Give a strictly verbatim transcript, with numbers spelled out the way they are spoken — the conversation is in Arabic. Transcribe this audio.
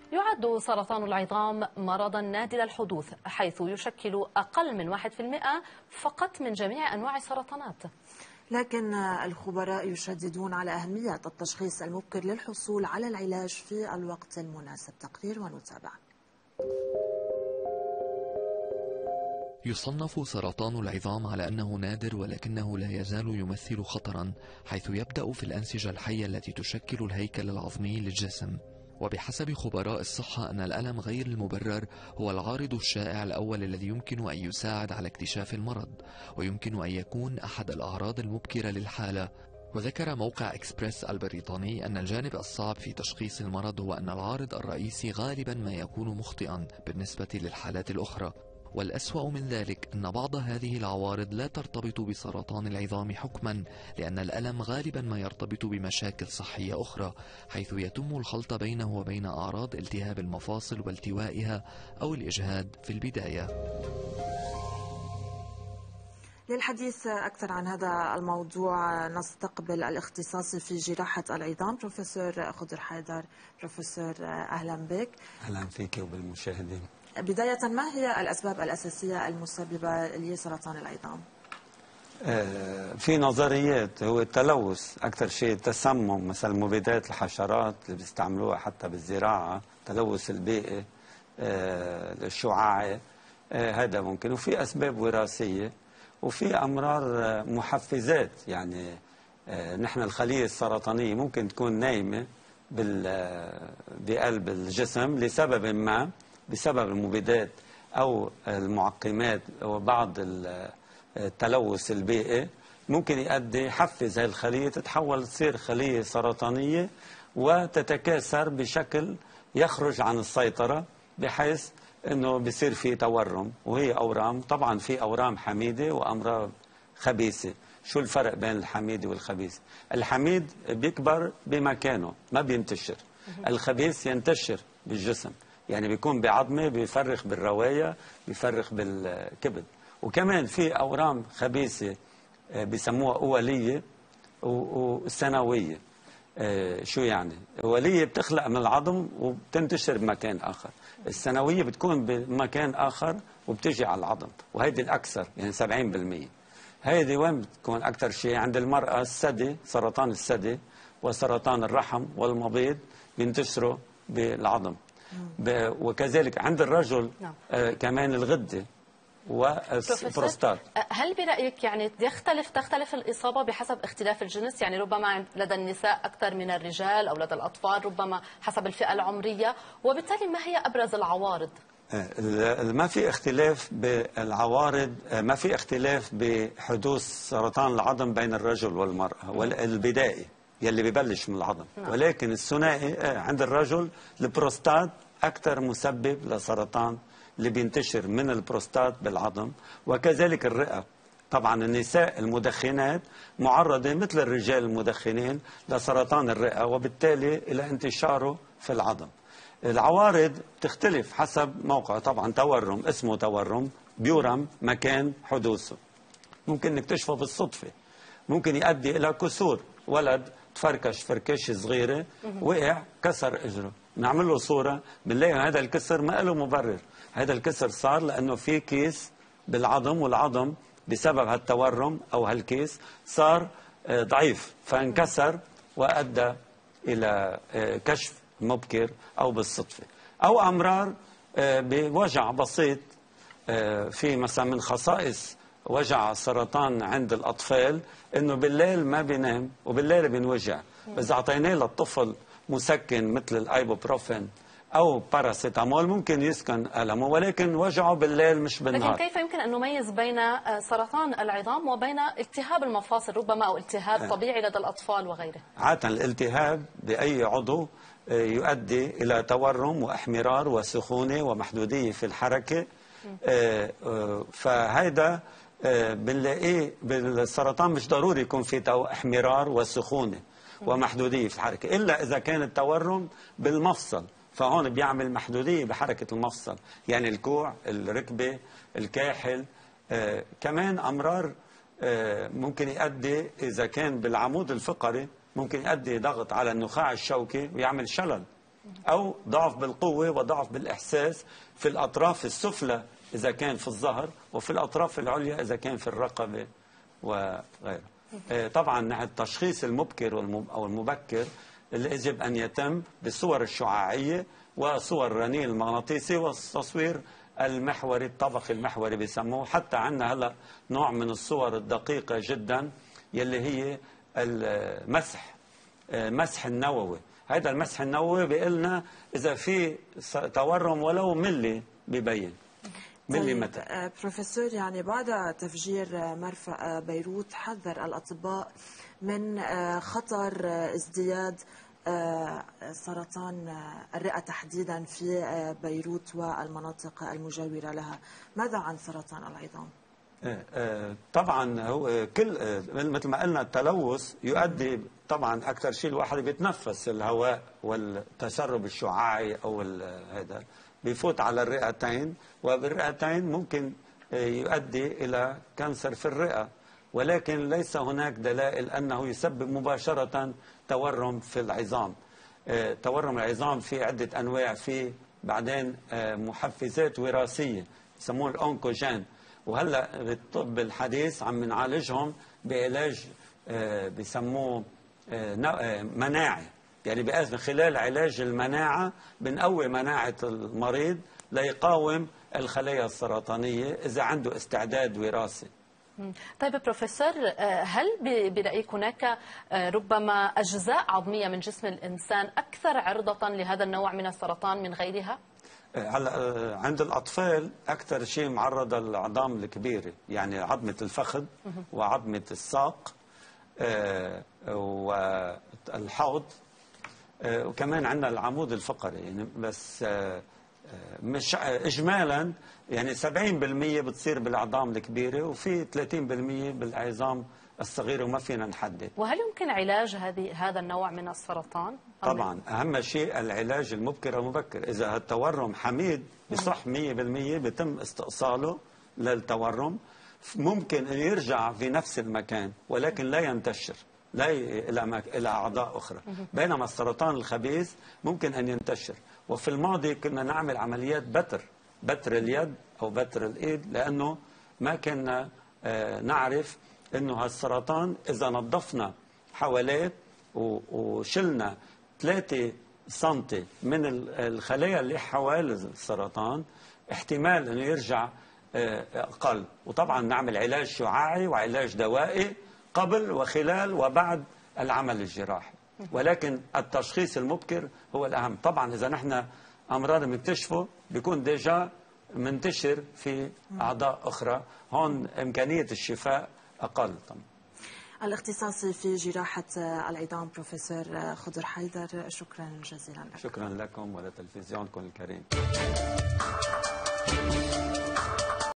يعد سرطان العظام مرضا نادر الحدوث، حيث يشكل أقل من واحد في المئة فقط من جميع أنواع السرطانات. لكن الخبراء يشددون على أهمية التشخيص المبكر للحصول على العلاج في الوقت المناسب. تقرير ونتابع. يصنف سرطان العظام على أنه نادر، ولكنه لا يزال يمثل خطرا، حيث يبدأ في الأنسجة الحية التي تشكل الهيكل العظمي للجسم. وبحسب خبراء الصحة أن الألم غير المبرر هو العارض الشائع الأول الذي يمكن أن يساعد على اكتشاف المرض، ويمكن أن يكون أحد الأعراض المبكرة للحالة. وذكر موقع إكسبريس البريطاني أن الجانب الصعب في تشخيص المرض هو أن العارض الرئيسي غالبا ما يكون مخطئا بالنسبة للحالات الأخرى، والأسوأ من ذلك أن بعض هذه العوارض لا ترتبط بسرطان العظام حكما، لأن الألم غالبا ما يرتبط بمشاكل صحية أخرى، حيث يتم الخلط بينه وبين أعراض التهاب المفاصل والتوائها أو الإجهاد في البداية. للحديث أكثر عن هذا الموضوع نستقبل الاختصاصي في جراحة العظام بروفيسور خضر حيدر. بروفيسور أهلا بك. أهلا فيك وبالمشاهدين. بداية، ما هي الأسباب الأساسية المسببة لسرطان العظام؟ آه في نظريات، هو التلوث أكثر شيء، التسمم مثلا مبيدات الحشرات اللي بيستعملوها حتى بالزراعة، تلوث البيئة، آه الشعاعي، آه هذا ممكن. وفي أسباب وراثية، وفي أمراض محفزات، يعني آه نحن الخلية السرطانية ممكن تكون نايمة بقلب الجسم لسبب ما، بسبب المبيدات أو المعقمات وبعض التلوث البيئي، ممكن يؤدي يحفز هذه الخلية تتحول تصير خلية سرطانية وتتكاثر بشكل يخرج عن السيطرة، بحيث أنه بيصير في تورم. وهي أورام، طبعا في أورام حميدة وأمراض خبيثة. شو الفرق بين الحميد والخبيث؟ الحميد بيكبر بمكانه ما بينتشر، الخبيث ينتشر بالجسم، يعني بيكون بعظمه، بيفرخ بالرواية، بيفرخ بالكبد. وكمان في أورام خبيثة بيسموها أولية وثانوية. شو يعني؟ أولية بتخلق من العظم وبتنتشر بمكان آخر، الثانوية بتكون بمكان آخر وبتجي على العظم، وهيدي الأكثر يعني سبعين بالمئة. هيدي وين بتكون أكثر شيء؟ عند المرأة الثدي، سرطان الثدي وسرطان الرحم والمبيض بينتشروا بالعظم. وكذلك عند الرجل آه كمان الغدة والبروستات. هل برأيك يعني يختلف تختلف الإصابة بحسب اختلاف الجنس؟ يعني ربما لدى النساء أكثر من الرجال أو لدى الأطفال، ربما حسب الفئة العمرية، وبالتالي ما هي أبرز العوارض؟ ما في اختلاف بالعوارض، ما في اختلاف بحدوث سرطان العظم بين الرجل والمرأة والبدائي يلي ببلش من العظم، ولكن الثنائي عند الرجل البروستات أكثر مسبب لسرطان اللي بينتشر من البروستات بالعظم، وكذلك الرئة. طبعا النساء المدخنات معرضة مثل الرجال المدخنين لسرطان الرئة، وبالتالي إلى انتشاره في العظم. العوارض تختلف حسب موقع، طبعا تورم، اسمه تورم، بيورم مكان حدوثه، ممكن نكتشفه بالصدفة، ممكن يؤدي إلى كسور، ولد تفركش فركش صغيرة وقع كسر إجره، نعمل له صورة بنلاقي هذا الكسر ما له مبرر، هذا الكسر صار لأنه في كيس بالعظم، والعظم بسبب هالتورم أو هالكيس صار ضعيف فانكسر وأدى إلى كشف مبكر أو بالصدفة. أو أمرار بوجع بسيط، في مثلا من خصائص وجع السرطان عند الأطفال إنه بالليل ما بينام وبالليل بينوجع، إذا أعطيناه للطفل مسكن مثل الأيبوبروفين أو باراسيتامول ممكن يسكن ألمه، ولكن وجعه بالليل مش بالنهار. لكن كيف يمكن أن نميز بين سرطان العظام وبين التهاب المفاصل ربما أو التهاب طبيعي لدى الأطفال وغيره؟ عادة الالتهاب بأي عضو يؤدي إلى تورم وإحمرار وسخونة ومحدودية في الحركة، فهذا بنلاقيه بالسرطان مش ضروري يكون في احمرار وسخونة ومحدودية في الحركة، إلا إذا كان التورم بالمفصل، فهون بيعمل محدودية بحركة المفصل، يعني الكوع، الركبة، الكاحل. آه كمان أمرار آه ممكن يؤدي إذا كان بالعمود الفقري، ممكن يؤدي ضغط على النخاع الشوكي ويعمل شلل أو ضعف بالقوة وضعف بالإحساس في الأطراف السفلى إذا كان في الظهر، وفي الأطراف العليا إذا كان في الرقبة وغيره. طبعا التشخيص المبكر أو المبكر اللي يجب أن يتم بالصور الشعاعية وصور الرنين المغناطيسي والتصوير المحوري، الطبقي المحوري بيسموه. حتى عندنا هلا نوع من الصور الدقيقة جدا يلي هي المسح مسح النووي. هذا المسح النووي بيقلنا إذا في تورم ولو ملي بيبين مليمتر. طيب بروفيسور، يعني بعد تفجير مرفأ بيروت حذر الأطباء من خطر ازدياد سرطان الرئة تحديدا في بيروت والمناطق المجاورة لها. ماذا عن سرطان العظام؟ طبعا هو كل مثل ما قلنا التلوث يؤدي طبعا اكثر شيء الواحد بيتنفس الهواء والتسرب الشعاعي او هذا بيفوت على الرئتين، وبالرئتين ممكن يؤدي الى كانسر في الرئه، ولكن ليس هناك دلائل انه يسبب مباشره تورم في العظام. تورم العظام في عده انواع، في بعدين محفزات وراثيه يسموه الاونكوجين، وهلا بالطب الحديث عم نعالجهم بعلاج بيسموه مناعي، يعني من خلال علاج المناعه بنقوي مناعه المريض ليقاوم الخلايا السرطانيه اذا عنده استعداد وراثي. طيب بروفيسور، هل برأيك هناك ربما أجزاء عظمية من جسم الإنسان أكثر عرضة لهذا النوع من السرطان من غيرها؟ هلا عند الأطفال أكثر شيء معرضة العظام الكبيرة، يعني عظمة الفخذ وعظمة الساق والحوض، وكمان عندنا العمود الفقري. يعني بس مش إجمالا يعني سبعين بالمئة بتصير بالعظام الكبيرة وفي ثلاثين بالمئة بالعظام الصغيرة، وما فينا نحدد. وهل يمكن علاج هذه هذا النوع من السرطان؟ طبعا أهم شيء العلاج المبكر المبكر. إذا التورم حميد بصح مئة بالمئة بيتم استئصاله للتورم، ممكن أن يرجع في نفس المكان ولكن لا ينتشر لا إلى إلى أعضاء أخرى، بينما السرطان الخبيث ممكن أن ينتشر. وفي الماضي كنا نعمل عمليات بتر بتر اليد أو بتر الإيد، لأنه ما كنا نعرف أنه هالسرطان إذا نظفنا حواليه وشلنا ثلاثة سنتي من الخلايا اللي حوالي السرطان احتمال أنه يرجع أقل. وطبعا نعمل علاج شعاعي وعلاج دوائي قبل وخلال وبعد العمل الجراحي، ولكن التشخيص المبكر هو الأهم. طبعا إذا نحن أمراض بنكتشفه بيكون ديجا منتشر في أعضاء أخرى، هون إمكانية الشفاء أقل. طبعا الاختصاصي في جراحة العظام بروفيسور خضر حيدر، شكرا جزيلا لك. شكرا لكم ولتلفزيونكم الكريم.